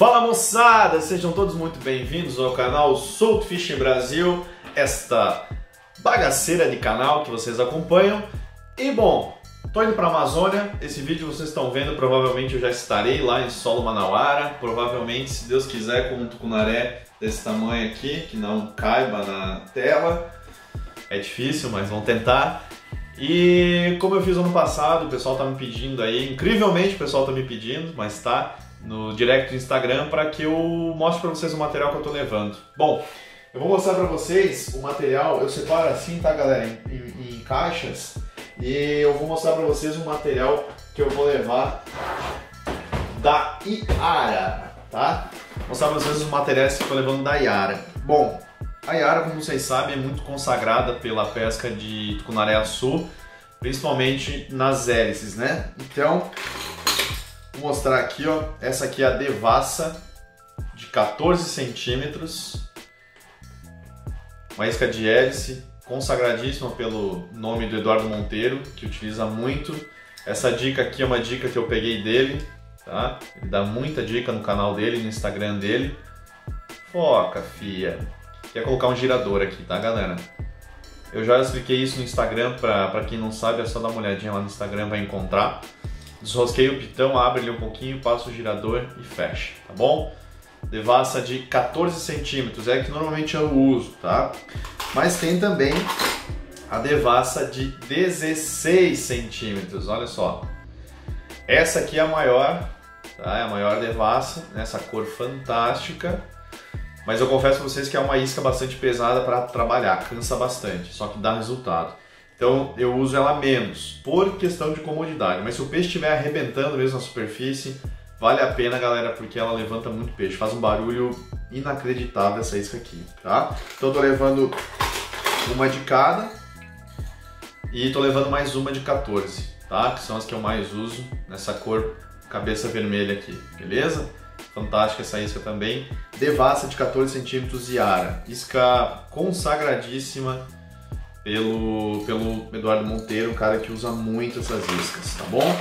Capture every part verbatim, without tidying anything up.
Fala moçada, sejam todos muito bem-vindos ao canal Solto Fishing Brasil, esta bagaceira de canal que vocês acompanham. E bom, tô indo para a Amazônia, esse vídeo vocês estão vendo, provavelmente eu já estarei lá em Solo Manauara, provavelmente, se Deus quiser, com um tucunaré desse tamanho aqui, que não caiba na tela. É difícil, mas vamos tentar. E como eu fiz ano passado, o pessoal tá me pedindo aí, incrivelmente o pessoal tá me pedindo, mas tá no direct do Instagram para que eu mostre para vocês o material que eu tô levando. Bom, eu vou mostrar para vocês o material, eu separo assim, tá galera, em, em, em caixas, e eu vou mostrar para vocês o material que eu vou levar da Yara, tá? Vou mostrar para vocês os materiais que eu tô levando da Yara. Bom, a Yara, como vocês sabem, é muito consagrada pela pesca de tucunaré-açu, principalmente nas hélices, né? Então, vou mostrar aqui, ó, essa aqui é a devassa de quatorze centímetros, uma isca de hélice, consagradíssima pelo nome do Eduardo Monteiro, que utiliza muito. Essa dica aqui é uma dica que eu peguei dele, tá? Ele dá muita dica no canal dele, no Instagram dele. Foca, fia! Quer colocar um girador aqui, tá galera? Eu já expliquei isso no Instagram, pra, pra quem não sabe é só dar uma olhadinha lá no Instagram, vai encontrar. Desrosquei o pitão, abre ele um pouquinho, passa o girador e fecha, tá bom? Devassa de quatorze centímetros, é que normalmente eu uso, tá? Mas tem também a devassa de dezesseis centímetros, olha só. Essa aqui é a maior, tá? É a maior devassa, nessa cor fantástica. Mas eu confesso pra vocês que é uma isca bastante pesada para trabalhar, cansa bastante, só que dá resultado. Então eu uso ela menos, por questão de comodidade. Mas se o peixe estiver arrebentando mesmo na superfície, vale a pena, galera, porque ela levanta muito peixe. Faz um barulho inacreditável essa isca aqui, tá? Então eu tô levando uma de cada e tô levando mais uma de quatorze, tá? Que são as que eu mais uso nessa cor cabeça vermelha aqui, beleza? Fantástica essa isca também. Devassa de quatorze centímetros Yara. Isca consagradíssima pelo, pelo Eduardo Monteiro, um cara que usa muito essas iscas, tá bom?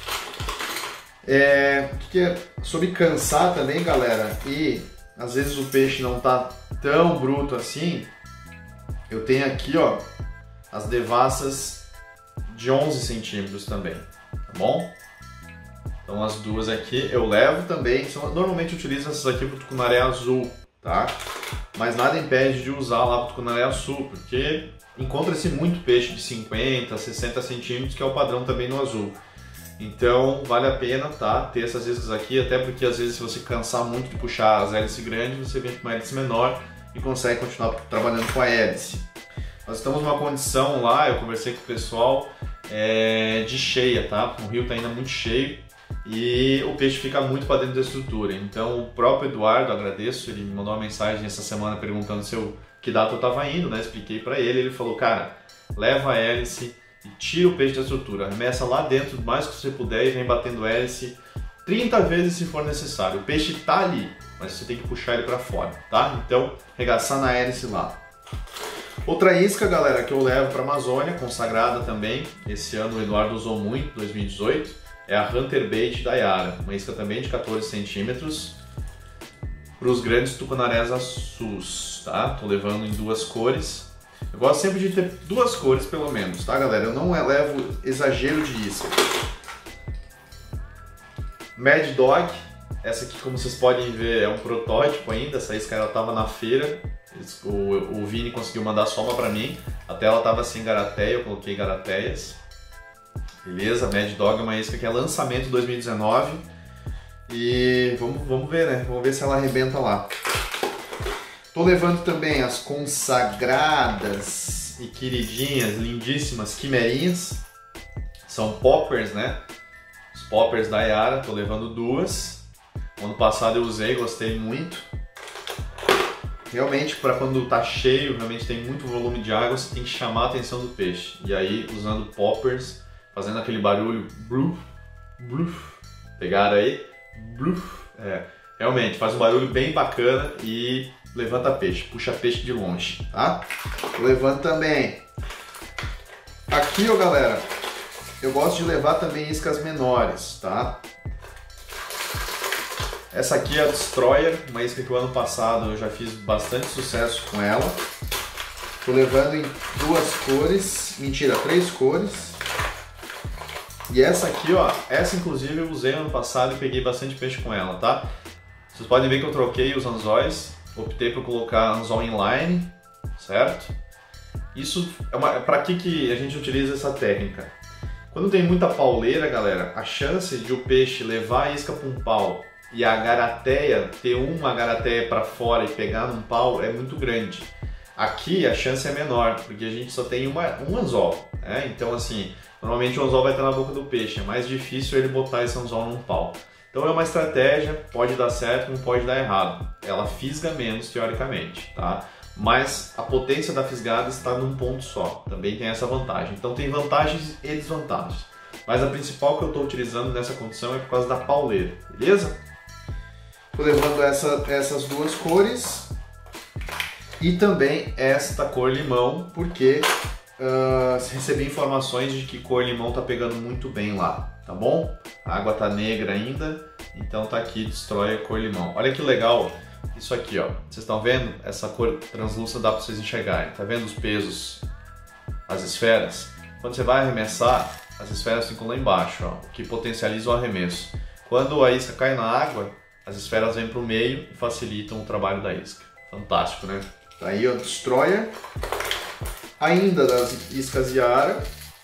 É, que é sobre cansar também, galera, e às vezes o peixe não tá tão bruto assim, eu tenho aqui, ó, as devassas de onze centímetros também, tá bom? Então as duas aqui eu levo também, normalmente eu utilizo essas aqui para o tucunaré azul, tá? Mas nada impede de usar lá para o tucunaré azul, porque encontra-se muito peixe de cinquenta, sessenta centímetros, que é o padrão também no azul. Então vale a pena, tá, ter essas iscas aqui, até porque às vezes se você cansar muito de puxar as hélices grandes, você vem com uma hélice menor e consegue continuar trabalhando com a hélice. Nós estamos numa condição lá, eu conversei com o pessoal, é, de cheia, tá? O rio tá ainda muito cheio e o peixe fica muito para dentro da estrutura. Então o próprio Eduardo, agradeço, ele me mandou uma mensagem essa semana perguntando se eu, que data eu estava indo, né? Expliquei para ele, ele falou, cara, leva a hélice e tira o peixe da estrutura, arremessa lá dentro o mais que você puder e vem batendo hélice trinta vezes se for necessário. O peixe tá ali, mas você tem que puxar ele para fora, tá? Então regaçar na hélice lá. Outra isca, galera, que eu levo para a Amazônia, consagrada também, esse ano o Eduardo usou muito, dois mil e dezoito, é a Hunter Bait da Yara, uma isca também de quatorze centímetros para os grandes tucunarés azus, tá? Tô levando em duas cores. Eu gosto sempre de ter duas cores pelo menos, tá galera? Eu não levo exagero de isca. Mad Dog, essa aqui como vocês podem ver é um protótipo ainda, essa isca ela tava na feira, o, o Vini conseguiu mandar só uma pra mim, até ela tava sem garateia, eu coloquei garateias. Beleza, Mad Dog é uma isca que é lançamento dois mil e dezenove e vamos, vamos ver, né? Vamos ver se ela arrebenta lá. Tô levando também as consagradas e queridinhas, lindíssimas quimerinhas. São poppers, né? Os poppers da Yara, tô levando duas. Ano passado eu usei, gostei muito. Realmente, para quando tá cheio, realmente tem muito volume de água, você tem que chamar a atenção do peixe. E aí, usando poppers, fazendo aquele barulho, bluf, bluf, pegaram aí? Bluf, é, realmente faz um barulho bem bacana e levanta peixe, puxa peixe de longe, tá? Levando também. Aqui, ó galera, eu gosto de levar também iscas menores, tá? Essa aqui é a Destroyer, uma isca que o ano passado eu já fiz bastante sucesso com ela. Tô levando em duas cores, mentira, três cores. E essa aqui, ó, essa inclusive eu usei ano passado e peguei bastante peixe com ela, tá? Vocês podem ver que eu troquei os anzóis, optei por colocar anzol inline, certo? Isso é uma, para que que a gente utiliza essa técnica? Quando tem muita pauleira, galera, a chance de o peixe levar a isca para um pau e a garateia, ter uma garateia para fora e pegar num pau é muito grande. Aqui a chance é menor, porque a gente só tem uma, um anzol, né? Então assim, normalmente o anzol vai estar na boca do peixe, é mais difícil ele botar esse anzol num pau. Então é uma estratégia, pode dar certo, não pode dar errado. Ela fisga menos teoricamente, tá? Mas a potência da fisgada está num ponto só, também tem essa vantagem. Então tem vantagens e desvantagens. Mas a principal que eu estou utilizando nessa condição é por causa da pauleira, beleza? Estou levando essa, essas duas cores e também esta cor limão, porque uh, recebi informações de que cor limão está pegando muito bem lá, tá bom? A água tá negra ainda, então tá aqui Destroyer cor limão. Olha que legal isso aqui, ó. Vocês estão vendo? Essa cor translúcida dá para vocês enxergarem. Tá vendo os pesos, as esferas? Quando você vai arremessar, as esferas ficam lá embaixo, ó, o que potencializa o arremesso. Quando a isca cai na água, as esferas vêm para o meio e facilitam o trabalho da isca. Fantástico, né? Tá aí, ó, Destroyer. Ainda das iscas Yara,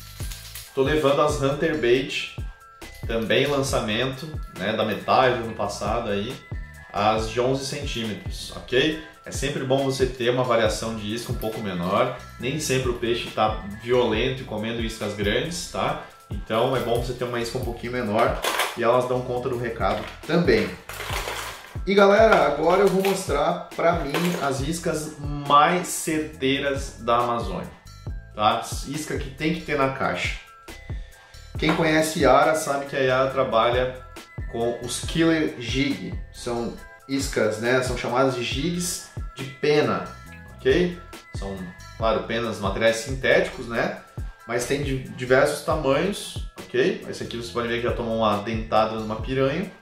tô levando as Hunter Bait, também lançamento, né, da metade do ano passado aí, as de onze centímetros, ok? É sempre bom você ter uma variação de isca um pouco menor, nem sempre o peixe está violento e comendo iscas grandes, tá? Então é bom você ter uma isca um pouquinho menor e elas dão conta do recado também. E galera, agora eu vou mostrar para mim as iscas mais certeiras da Amazônia, tá? Isca que tem que ter na caixa. Quem conhece Yara sabe que a Yara trabalha com os Killer Jig, são iscas, né? São chamadas de jigs de pena, ok? São, claro, penas, materiais sintéticos, né? Mas tem de diversos tamanhos, ok? Esse aqui você pode ver que já tomou uma dentada numa piranha.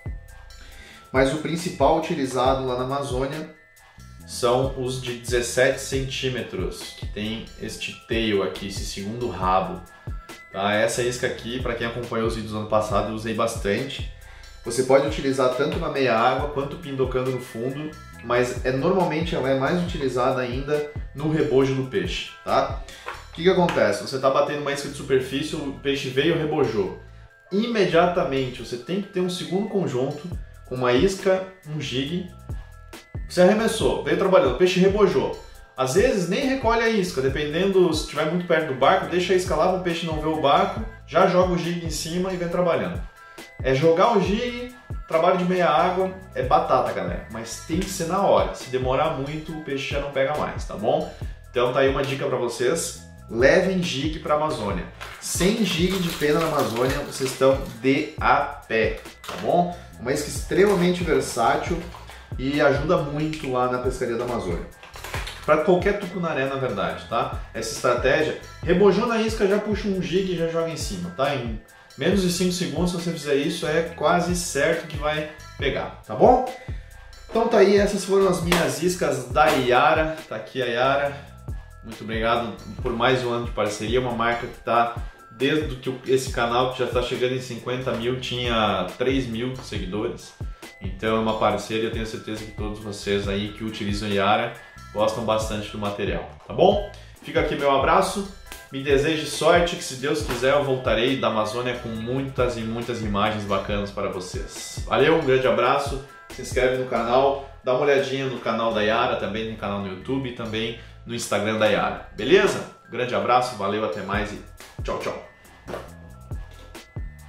Mas o principal utilizado lá na Amazônia são os de dezessete centímetros, que tem este tail aqui, esse segundo rabo. Tá? Essa isca aqui, para quem acompanhou os vídeos do ano passado, eu usei bastante. Você pode utilizar tanto na meia água quanto pindocando no fundo, mas é, normalmente ela é mais utilizada ainda no rebojo do peixe. Tá? O que, que acontece? Você está batendo uma isca de superfície, o peixe veio e rebojou. Imediatamente você tem que ter um segundo conjunto com uma isca, um jig. Você arremessou, veio trabalhando, o peixe rebojou. Às vezes nem recolhe a isca, dependendo, se estiver muito perto do barco, deixa a isca lá para o peixe não ver o barco, já joga o jig em cima e vem trabalhando. É jogar o jig, trabalho de meia água, é batata, galera, mas tem que ser na hora. Se demorar muito, o peixe já não pega mais, tá bom? Então tá aí uma dica para vocês, levem jig para a Amazônia. Sem jig de pena na Amazônia, vocês estão de a pé, tá bom? Uma isca extremamente versátil e ajuda muito lá na pescaria da Amazônia. Para qualquer tucunaré, na verdade, tá? Essa estratégia, rebojou na isca, já puxa um jig e já joga em cima, tá? Em menos de cinco segundos, se você fizer isso, é quase certo que vai pegar, tá bom? Então tá aí, essas foram as minhas iscas da Yara. Tá aqui a Yara. Muito obrigado por mais um ano de parceria, uma marca que tá desde que esse canal, que já está chegando em cinquenta mil, tinha três mil seguidores. Então é uma parceira e eu tenho certeza que todos vocês aí que utilizam Yara gostam bastante do material, tá bom? Fica aqui meu abraço, me deseje sorte, que se Deus quiser eu voltarei da Amazônia com muitas e muitas imagens bacanas para vocês. Valeu, um grande abraço, se inscreve no canal, dá uma olhadinha no canal da Yara, também no canal no YouTube e também no Instagram da Yara, beleza? Grande abraço, valeu, até mais e tchau, tchau!